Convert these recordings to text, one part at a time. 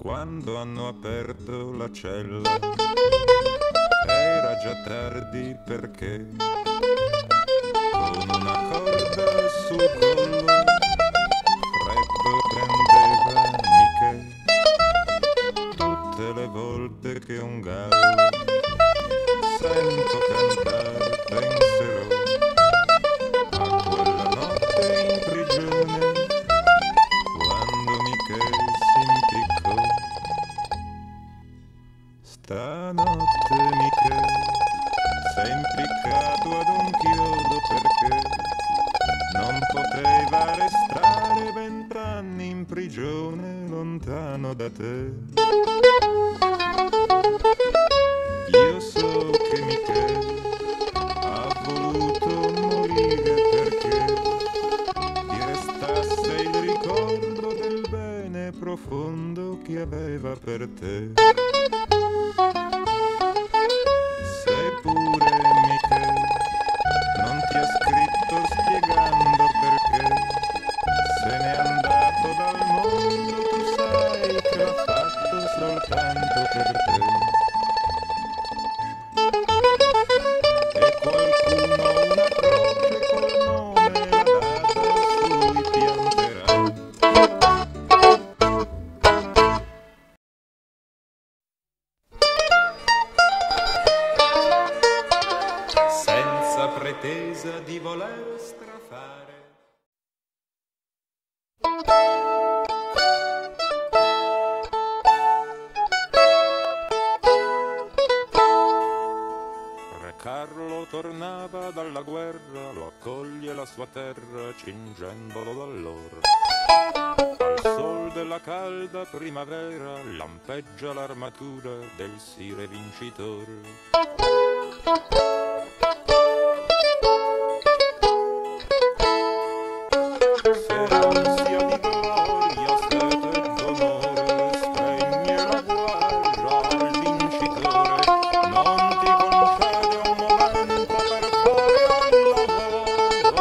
Quando hanno aperto la cella era già tardi perché con una corda sul collo freddo prendeva Michele tutte le volte che un gallo sento cantare penserò a quella notte in prigione quando Michele s'impiccò. Stanotte Michele s'è impiccato ad un chiodo perché non poteva restare 20 anni in prigione lontano da te. Io so che Michele ha voluto morire perché ti restasse il ricordo del bene profondo che aveva per te. Seppure Michele non ti ha scritto spiegando perché se n'è andato dal mondo, tu sai che l'ha fatto soltanto per te. E qualcuno una croce col nome la data sui pianterà. Senza pretesa di voler strafare. Re Carlo tornava dalla guerra, lo accoglie la sua terra cingendolo d'allora. Al sol della calda primavera lampeggia l'armatura del sire vincitore. Se ansia di gloria, sete d'onore spegne la guerra al vincitore, non ti concede un momento per fare il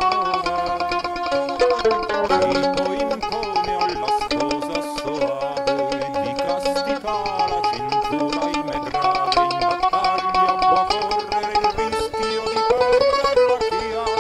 lavoro. Tipo impone alla sposa soave di castità la cintura immegrave, in battaglia può correre il rischio di perderla chi ha.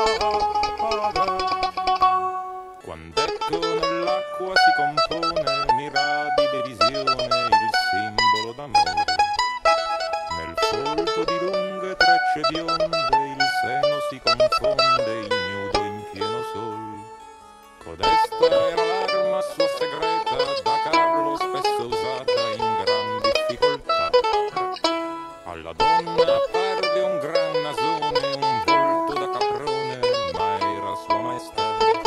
Quando ecco nell'acqua si compone mirabile visione il simbolo d'amore. Nel folto di lunghe trecce bionde il seno si confonde ignudo in pieno sol. Codesta era l'arma sua segreta da Carlo spesso usata in gran difficoltà. Alla donna apparve un gran nasone, un volto da caprone, ma era sua maestà.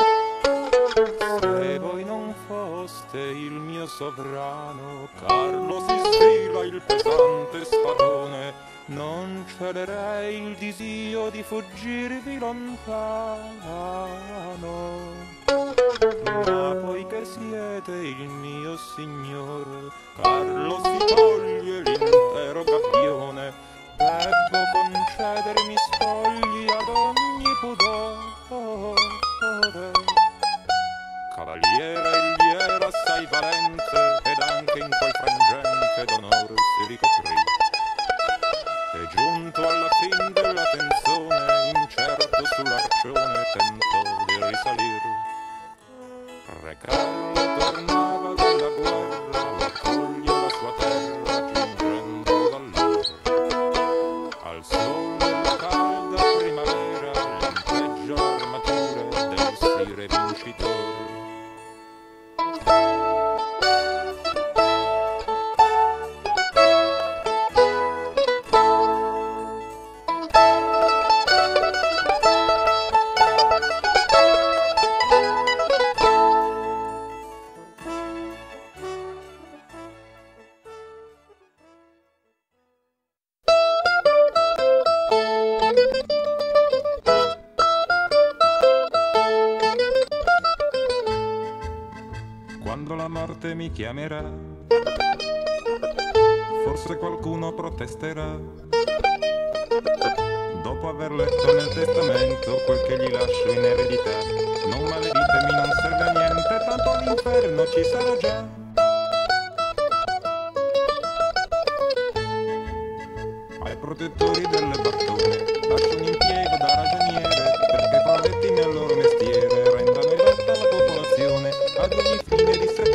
Se voi non foste il mio sovrano, Carlo si sfila il pesante spadone, non celerei il disio di fuggirvi lontano. Ma poiché siete il mio signore, Carlo si toglie l'intero gabbione, debbo concedermi spogli ad ogni pudore. Cavaliere egli era assai valente, ed anche in quel frangente d'onor si ricoprì. E giunto alla fin della tenzone, incerto sull'arcione tentò di risalir. Re Carlo tornava dalla guerra, lo accoglie la sua terra, cingendo d'allora. Al sol della calda primavera, lampeggia l'armatura del sire vincitore. Quando la morte mi chiamerà, forse qualcuno protesterà. Dopo aver letto nel testamento quel che gli lascio in eredità, non maleditemi, non serve a niente, tanto all'inferno ci sarò già. protettori del battone, lascio un impiego da ragioniere, perché provetti nel loro mestiere rendano edotta la popolazione, ad ogni fine di